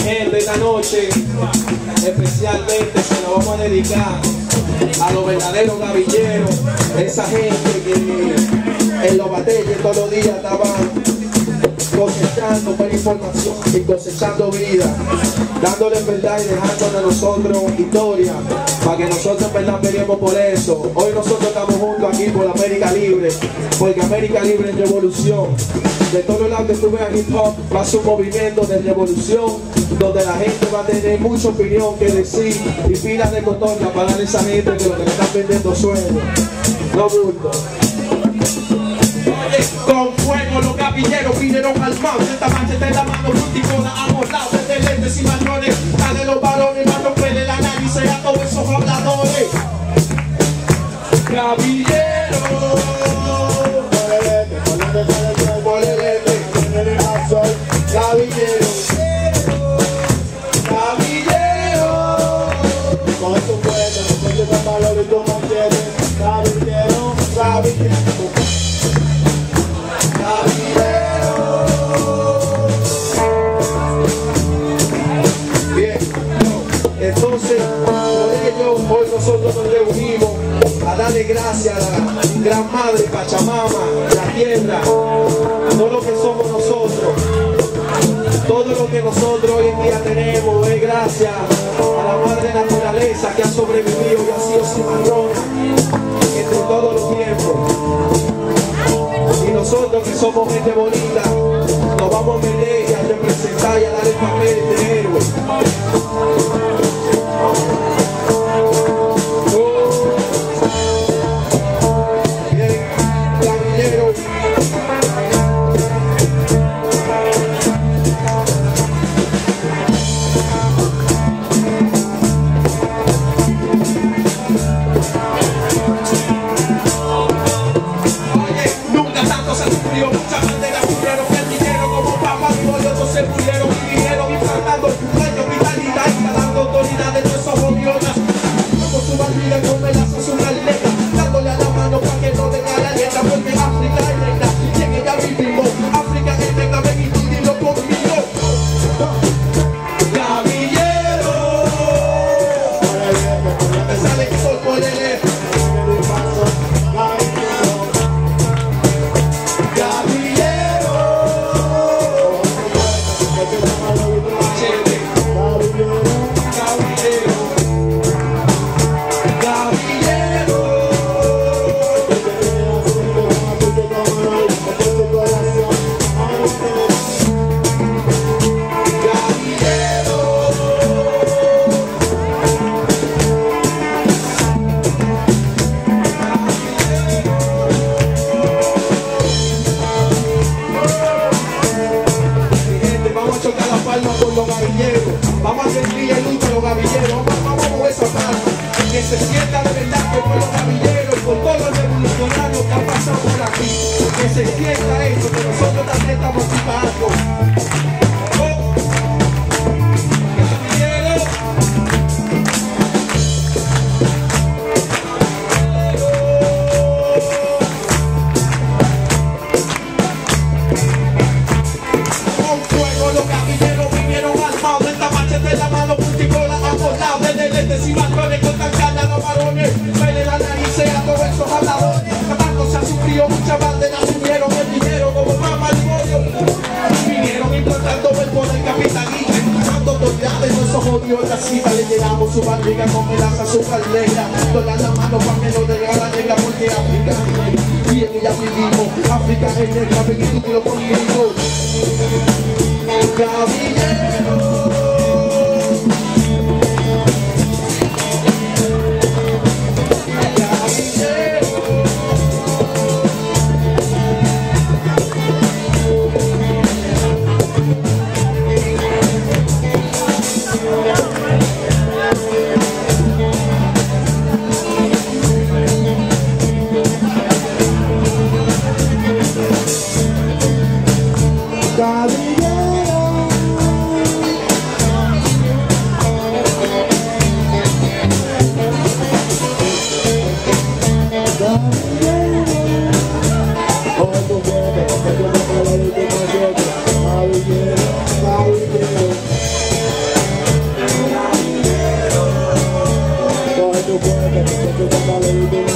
gente, esta noche especialmente se la vamos a dedicar a los verdaderos gavilleros, esa gente que en los batalles todos los días estaban cosechando buena información y cosechando vida, dándole verdad y dejándonos a nosotros historia, para que nosotros en verdad peleemos por eso. Hoy nosotros estamos juntos aquí por América Libre, porque América Libre es revolución. De todos lados que tú veas hip hop va a ser un movimiento de revolución, donde la gente va a tener mucha opinión que decir y pilas de cotorra para darle a esa gente que lo que le están vendiendo sueños, no bulto. Con fuego los gavilleros vinieron al mar. Esta mancheta en la mano, fruticola, amorlados desde lentes y marrones. Dale los varones, van a romperle la nariz a todos esos habladores. Gavilleros, gavilleros, gavilleros. Con estos buenos, con estos valores, tú mantienes. Gavilleros, gavilleros. Bien, entonces por ello hoy nosotros nos reunimos a darle gracias a la gran madre Pachamama, la tierra, todo lo que somos nosotros, todo lo que nosotros hoy en día tenemos es gracias a la madre naturaleza que ha sobrevivido y ha sido cimarrona entre todos los tiempos. Y nosotros que somos gente bonita, nos vamos a meter y a representar y a dar el papel de héroe. Bien, gavilleros. Muchas banderas murieron, el dinero como papas y bollos se murieron y vinieron implantando sueños, vitalidad y dando autoridad de nuestros gobiernos. Como su bandera con melazos una letra, dándole a la mano para que no den a la letra, porque África es negra y en ella vivimos. África es negra, ven y tú dilo conmigo. Gavillero, me sale el sol por el eje. Por los gavilleros, vamos a sentir el luto de los gavilleros, vamos a mover esa mano, que se sienta de verdad que por los gavilleros, por todos los revolucionarios que han pasado por aquí, que se sienta esto, que nosotros también estamos motivando. Y marrones con tan gana los varones, pele la nariz a todos esos habladores. Abajo se ha sufrido, muchas banderas subieron el dinero como mama el pollo. Vinieron implantando el poder capitalista, impulsando autoridades, no esos odios racistas. Le llenamos su barriga con melaza, azúcar negra, todas las manos para que no deje a la negra, porque África y en ella vivimos. África es negra, ven y tú lo conmigo. Gavillero. baby.